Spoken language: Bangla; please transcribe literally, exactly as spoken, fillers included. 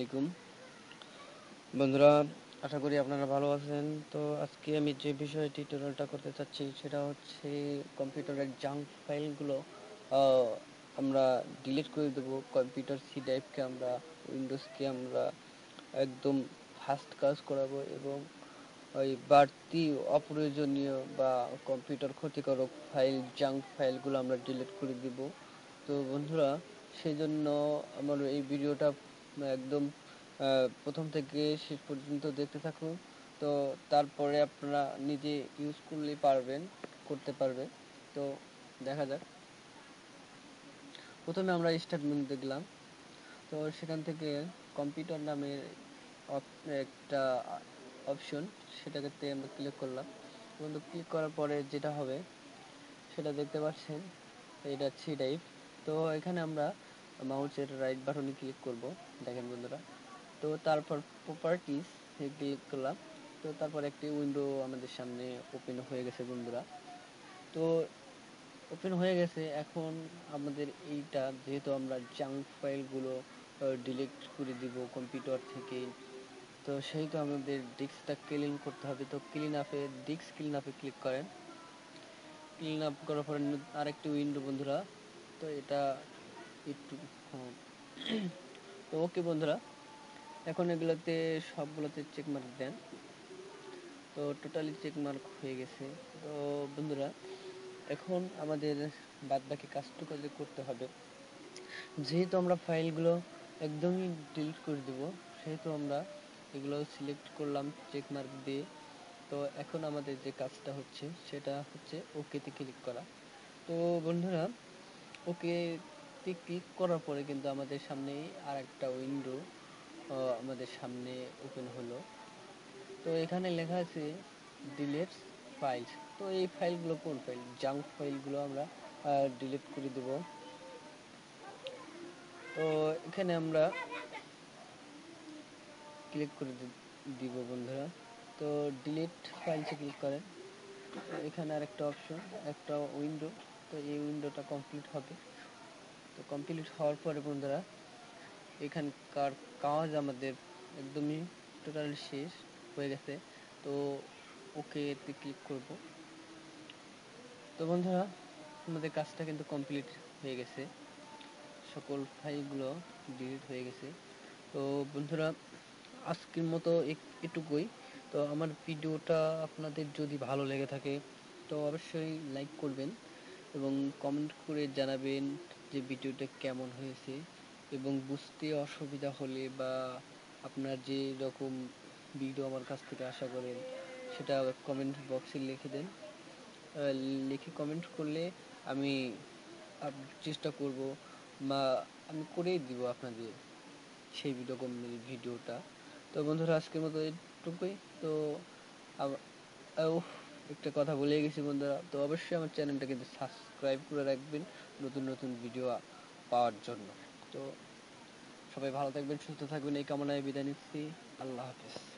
আলাইকুম বন্ধুরা, আশা করি আপনারা ভালো আছেন। তো আজকে আমি যে বিষয়ে টিউটোরিয়ালটা করতে চাচ্ছি সেটা হচ্ছে কম্পিউটারের জাঙ্ক ফাইলগুলো আমরা ডিলিট করে দেবো। কম্পিউটার সি ড্রাইভকে আমরা উইন্ডোজকে আমরা একদম ফাস্ট কাজ করাবো এবং ওই বাড়তি অপ্রয়োজনীয় বা কম্পিউটার ক্ষতিকারক ফাইল জাঙ্ক ফাইলগুলো আমরা ডিলিট করে দেব। তো বন্ধুরা, সেই জন্য আমার এই ভিডিওটা একদম প্রথম থেকে শেষ পর্যন্ত দেখতে থাকুন। তো তারপরে আপনারা নিজে ইউজ করলেই পারবেন, করতে পারবে। তো দেখা যাক। প্রথমে আমরা স্টার্ট মেনু দেখলাম। তো সেখান থেকে কম্পিউটার নামের একটা অপশন, সেটাকে আমরা ক্লিক করলাম। বন্ধু, ক্লিক করার পরে যেটা হবে সেটা দেখতে পাচ্ছেন, এটা সি ড্রাইভ। তো এখানে আমরা মাউসের রাইট বাটনে ক্লিক করব, দেখেন বন্ধুরা। তো তারপর প্রপার্টিস ক্লিক করলাম। তো তারপর একটি উইন্ডো আমাদের সামনে ওপেন হয়ে গেছে বন্ধুরা। তো ওপেন হয়ে গেছে। এখন আমাদের এইটা, যেহেতু আমরা জাঙ্ক ফাইলগুলো ডিলিট করে দিব কম্পিউটার থেকে, তো সেহেতু আমাদের ডিস্কটা ক্লিন করতে হবে। তো ক্লিন আপে ডিস্ক ক্লিন আপে ক্লিক করেন। ক্লিন আপ করার পরে আরেকটি উইন্ডো বন্ধুরা। তো এটা একটু তো ওকে বন্ধুরা, এখন এগুলোতে সবগুলোতে চেক মার্ক দেন। তো টোটালি চেক মার্ক হয়ে গেছে। তো বন্ধুরা, এখন আমাদের বাদ বাকি কাজটুকু করতে হবে। যেহেতু আমরা ফাইলগুলো একদমই ডিলিট করে দেব, সেহেতু আমরা এগুলো সিলেক্ট করলাম চেক মার্ক দিয়ে। তো এখন আমাদের যে কাজটা হচ্ছে সেটা হচ্ছে ওকেতে ক্লিক করা। তো বন্ধুরা, ওকেতে ক্লিক করার পরে কিন্তু আমাদের সামনে আর একটা উইন্ডো আমাদের সামনে ওপেন হলো। তো এখানে লেখা আছে ডিলিট ফাইলস। তো এই ফাইলগুলো কোন ফাইল? জাঙ্ক ফাইলগুলো আমরা ডিলিট করে দেব। তো এখানে আমরা ক্লিক করে দিব বন্ধুরা। তো ডিলিট ফাইলসে ক্লিক করেন। তো এখানে আরেকটা অপশন, একটা উইন্ডো। তো এই উইন্ডোটা কমপ্লিট হবে। তো কমপ্লিট হওয়ার পরে বন্ধুরা, এখানকার কাজ আমাদের একদমই টোটালি শেষ হয়ে গেছে। তো ওকে তে ক্লিক করব। তো বন্ধুরা, আমাদের কাজটা কিন্তু কমপ্লিট হয়ে গেছে, সকল ফাইলগুলো ডিলিট হয়ে গেছে। তো বন্ধুরা, আজকের মতো এটুকুই। তো আমার ভিডিওটা আপনাদের যদি ভালো লেগে থাকে তো অবশ্যই লাইক করবেন এবং কমেন্ট করে জানাবেন যে ভিডিওটা কেমন হয়েছে, এবং বুঝতে অসুবিধা হলে বা আপনার যে রকম ভিডিও আমার কাছ থেকে আশা করেন সেটা কমেন্ট বক্সে লিখে দেন। লিখে কমেন্ট করলে আমি চেষ্টা করব বা আমি করেই দিব আপনাদের সেই রকম ভিডিওটা। তো বন্ধুরা, আজকের মতো এটুকুই। তো একটা কথা বলে গেছি বন্ধুরা, তো অবশ্যই আমার চ্যানেলটা কিন্তু সাবস্ক্রাইব করে রাখবেন নতুন নতুন ভিডিও পাওয়ার জন্য। তো সবাই ভালো থাকবেন, সুস্থ থাকবেন, এই কামনায় বিদায় নিচ্ছি। আল্লাহ হাফেজ।